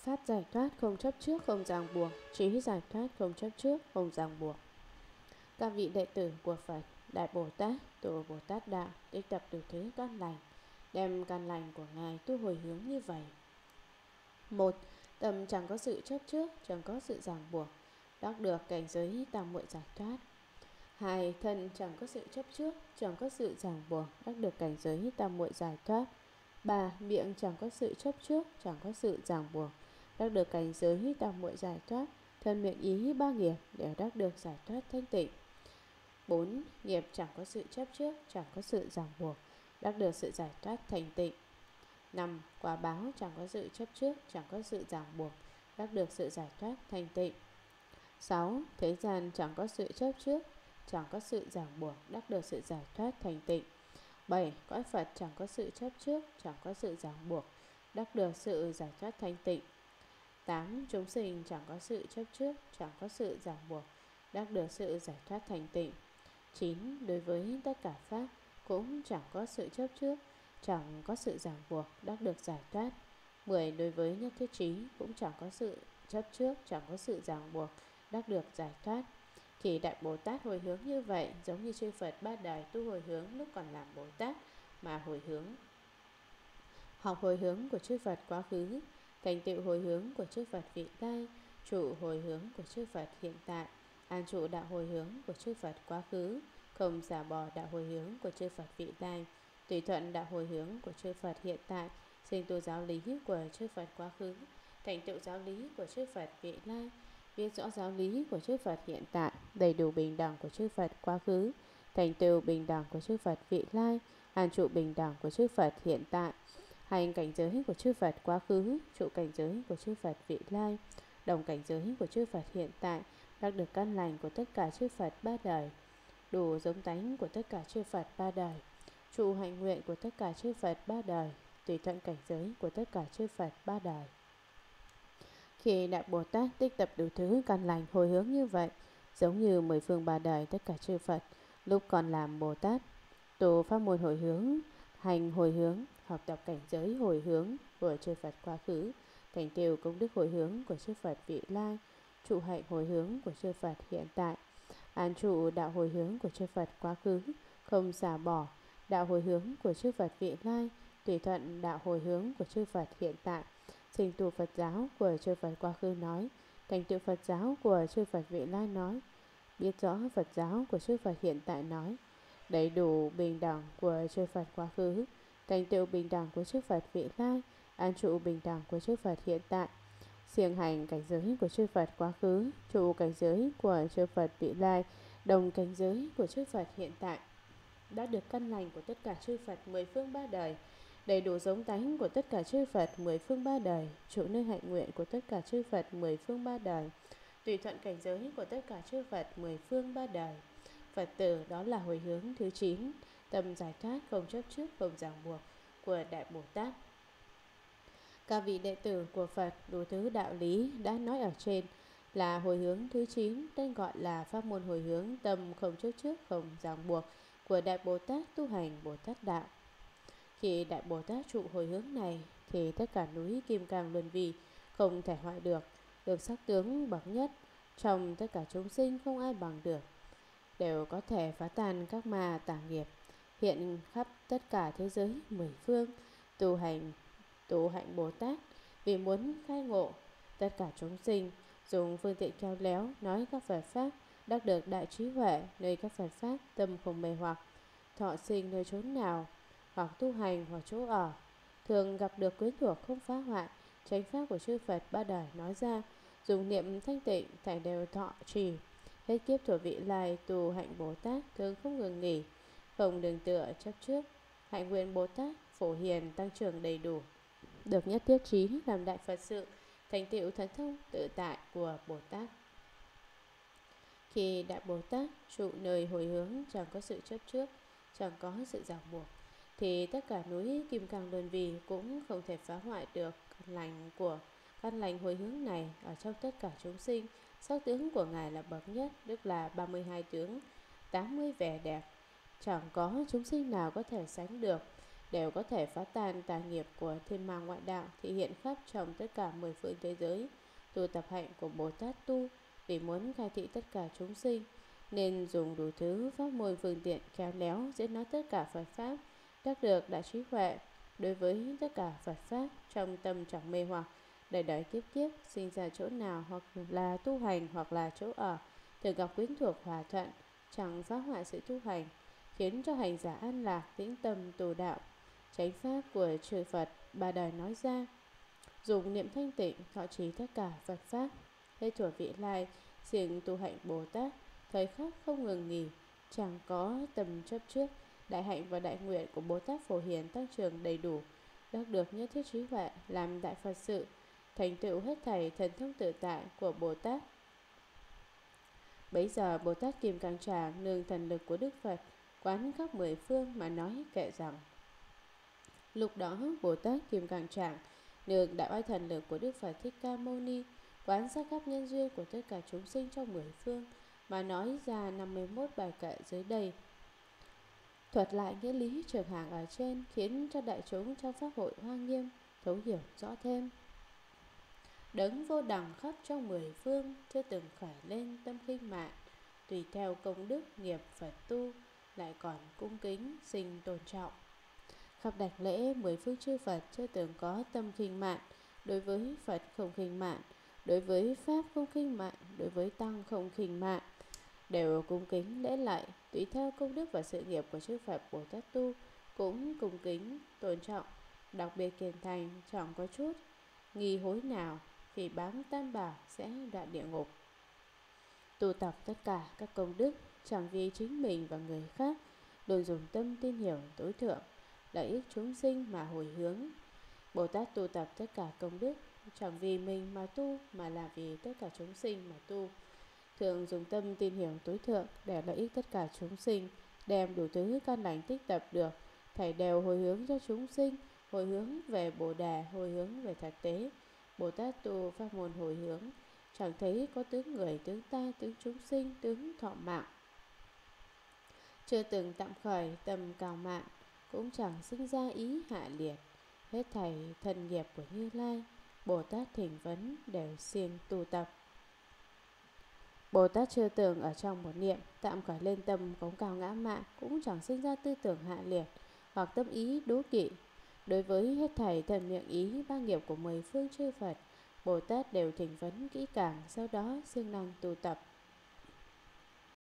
pháp giải thoát không chấp trước không ràng buộc, trí giải thoát không chấp trước không ràng buộc. Các vị đệ tử của Phật, Đại Bồ Tát, Tổ Bồ Tát Đạo tích tập đủ thứ căn lành, đem căn lành của Ngài tu hồi hướng như vậy. 1. Tâm chẳng có sự chấp trước, chẳng có sự ràng buộc, đắc được cảnh giới tam muội giải thoát. 2. Thân chẳng có sự chấp trước, chẳng có sự ràng buộc, đắc được cảnh giới tam muội giải thoát. 3. Miệng chẳng có sự chấp trước, chẳng có sự ràng buộc, đắc được cảnh giới tam muội giải thoát. Thân miệng ý ba nghiệp đều đắc được giải thoát thanh tịnh. 4. Nghiệp chẳng có sự chấp trước, chẳng có sự ràng buộc, đắc được sự giải thoát thanh tịnh. 5. Quả báo chẳng có sự chấp trước, chẳng có sự ràng buộc, đắc được sự giải thoát thanh tịnh. 6. Thế gian chẳng có sự chấp trước, chẳng có sự ràng buộc, đắc được sự giải thoát thanh tịnh. 7. Cõi Phật chẳng có sự chấp trước, chẳng có sự ràng buộc, đắc được sự giải thoát thanh tịnh. 8. Chúng sinh chẳng có sự chấp trước, chẳng có sự ràng buộc, đắc được sự giải thoát thanh tịnh. 9. Đối với tất cả pháp cũng chẳng có sự chấp trước, chẳng có sự ràng buộc, đắc được giải thoát. 10. Đối với nhất thiết trí cũng chẳng có sự chấp trước, chẳng có sự ràng buộc, đắc được giải thoát. Thì Đại Bồ Tát hồi hướng như vậy, giống như chư Phật ba đời tu hồi hướng lúc còn làm Bồ Tát mà hồi hướng. Học hồi hướng của chư Phật quá khứ, thành tựu hồi hướng của chư Phật vị lai, trụ hồi hướng của chư Phật hiện tại, an trụ đạo hồi hướng của chư Phật quá khứ, không xả bỏ đạo hồi hướng của chư Phật vị lai, tùy thuận đạo hồi hướng của chư Phật hiện tại, sinh tu giáo lý của chư Phật quá khứ, thành tựu giáo lý của chư Phật vị lai, biết rõ giáo lý của chư Phật hiện tại, đầy đủ bình đẳng của chư Phật quá khứ, thành tựu bình đẳng của chư Phật vị lai, an trụ bình đẳng của chư Phật hiện tại, hành cảnh giới của chư Phật quá khứ, trụ cảnh giới của chư Phật vị lai, đồng cảnh giới của chư Phật hiện tại, đắc được căn lành của tất cả chư Phật ba đời, đủ giống tánh của tất cả chư Phật ba đời, trụ hạnh nguyện của tất cả chư Phật ba đời, tùy thuận cảnh giới của tất cả chư Phật ba đời. Khi Đại Bồ Tát tích tập đủ thứ căn lành hồi hướng như vậy, giống như 10 phương ba đời tất cả chư Phật lúc còn làm Bồ Tát, tu pháp môn hồi hướng, hành hồi hướng, học tập cảnh giới hồi hướng của chư Phật quá khứ, thành tựu công đức hồi hướng của chư Phật vị lai, trụ hạnh hồi hướng của chư Phật hiện tại, an trụ đạo hồi hướng của chư Phật quá khứ, không xả bỏ đạo hồi hướng của chư Phật vị lai, tùy thuận đạo hồi hướng của chư Phật hiện tại, sinh tu Phật giáo của chư Phật quá khứ nói, thành tựu Phật giáo của chư Phật vị lai nói, biết rõ Phật giáo của chư Phật hiện tại nói, đầy đủ bình đẳng của chư Phật quá khứ, thành tựu bình đẳng của chư Phật vị lai, an trụ bình đẳng của chư Phật hiện tại, siêng hành cảnh giới của chư Phật quá khứ, trụ cảnh giới của chư Phật vị lai, đồng cảnh giới của chư Phật hiện tại, đã được căn lành của tất cả chư Phật 10 phương ba đời, đầy đủ giống tánh của tất cả chư Phật 10 phương ba đời, trụ nơi hạnh nguyện của tất cả chư Phật 10 phương ba đời, tùy thuận cảnh giới của tất cả chư Phật 10 phương ba đời. Phật tử đó là hồi hướng thứ 9, tâm giải thoát không chấp trước không ràng buộc của Đại Bồ Tát. Các vị đệ tử của Phật đủ thứ đạo lý đã nói ở trên là hồi hướng thứ 9, tên gọi là pháp môn hồi hướng tâm không chấp trước không ràng buộc của Đại Bồ Tát tu hành Bồ Tát đạo. Khi Đại Bồ Tát trụ hồi hướng này thì tất cả núi Kim Cang Luân Vi không thể hoại được sắc tướng bậc nhất trong tất cả chúng sinh không ai bằng được, đều có thể phá tan các ma tà nghiệp, hiện khắp tất cả thế giới 10 phương, tu hạnh Bồ Tát vì muốn khai ngộ tất cả chúng sinh, dùng phương tiện khéo léo nói các Phật pháp, đắc được đại trí huệ nơi các Phật pháp, tâm không mê hoặc, thọ sinh nơi chốn nào hoặc tu hành hoặc chỗ ở, thường gặp được quyến thuộc không phá hoại, chánh pháp của chư Phật ba đời nói ra, dùng niệm thanh tịnh thảy đều thọ trì, hết kiếp thuở vị lai tu hạnh Bồ Tát thường không ngừng nghỉ, không đường tựa chấp trước, hạnh nguyện Bồ Tát phổ hiền tăng trưởng đầy đủ, được nhất thiết trí làm đại Phật sự, thành tựu thần thông tự tại của Bồ Tát. Khi Đại Bồ Tát trụ nơi hồi hướng chẳng có sự chấp trước, chẳng có sự ràng buộc, thì tất cả núi Kim Cang Luân Vi cũng không thể phá hoại được căn lành hồi hướng này ở trong tất cả chúng sinh. Sắc tướng của Ngài là bậc nhất, tức là 32 tướng, 80 vẻ đẹp, chẳng có chúng sinh nào có thể sánh được, đều có thể phá tan tà nghiệp của thiên ma ngoại đạo thị hiện khắp trong tất cả 10 phương thế giới. Tu tập hạnh của Bồ Tát Tu vì muốn khai thị tất cả chúng sinh, nên dùng đủ thứ pháp môn phương tiện khéo léo diễn nói tất cả Phật Pháp, đắc được đại trí huệ đối với tất cả Phật Pháp, trong tâm chẳng mê hoặc, đời đời kiếp kiếp sinh ra chỗ nào, hoặc là tu hành hoặc là chỗ ở, thường gặp quyến thuộc hòa thuận, chẳng phá hoại sự tu hành, khiến cho hành giả an lạc tĩnh tâm tu đạo. Chánh pháp của chư Phật ba đời nói ra, dùng niệm thanh tịnh thọ trì tất cả Phật Pháp. Thế thuở vị lai siêng tu hạnh Bồ Tát, thời khắc không ngừng nghỉ, chẳng có tầm chấp trước. Đại hạnh và đại nguyện của Bồ Tát Phổ Hiền tăng trưởng đầy đủ, đắc được nhất thiết trí huệ, làm đại Phật sự, thành tựu hết thảy thần thông tự tại của Bồ Tát. Bấy giờ Bồ Tát Kim Cang Tràng nương thần lực của Đức Phật, quán khắp 10 phương mà nói kệ rằng: lúc đó Bồ Tát Kim Cang Tràng nương đạo oai thần lực của Đức Phật Thích Ca Mâu Ni, quán sát khắp nhân duyên của tất cả chúng sinh trong 10 phương mà nói ra 51 bài kệ dưới đây. Thuật lại nghĩa lý trường hàng ở trên, khiến cho đại chúng trong pháp hội Hoa Nghiêm thấu hiểu rõ thêm. Đấng vô đẳng khắp trong 10 phương, chưa từng khởi lên tâm khinh mạn, tùy theo công đức nghiệp Phật tu, lại còn cung kính sinh tôn trọng. Khắp đảnh lễ 10 phương chư Phật chưa từng có tâm khinh mạn, đối với Phật không khinh mạn, đối với Pháp không khinh mạn, đối với Tăng không khinh mạn, đều cung kính lễ lạy, tùy theo công đức và sự nghiệp của chư Phật Bồ Tát tu, cũng cung kính tôn trọng, đặc biệt kiền thành, chẳng có chút nghi hối nào, khi bám tam bảo sẽ đoạn địa ngục. Tu tập tất cả các công đức chẳng vì chính mình và người khác, luôn dùng tâm tin hiểu tối thượng, lợi ích chúng sinh mà hồi hướng. Bồ Tát tu tập tất cả công đức chẳng vì mình mà tu, mà là vì tất cả chúng sinh mà tu, thường dùng tâm tin hiểu tối thượng để lợi ích tất cả chúng sinh, đem đủ thứ căn lành tích tập được, thảy đều hồi hướng cho chúng sinh, hồi hướng về Bồ Đề, hồi hướng về thật tế. Bồ Tát tu pháp môn hồi hướng, chẳng thấy có tướng người, tướng ta, tướng chúng sinh, tướng thọ mạng, chưa từng tạm khởi tâm cao mạn, cũng chẳng sinh ra ý hạ liệt. Hết thảy thần nghiệp của Như Lai, Bồ Tát thỉnh vấn đều siêng tu tập. Bồ Tát chưa từng ở trong một niệm tạm khởi lên tâm cống cao ngã mạn, cũng chẳng sinh ra tư tưởng hạ liệt hoặc tâm ý đố kỵ. Đối với hết thảy thần miệng ý ba nghiệp của 10 phương chư Phật, Bồ Tát đều thỉnh vấn kỹ càng, sau đó siêng năng tu tập.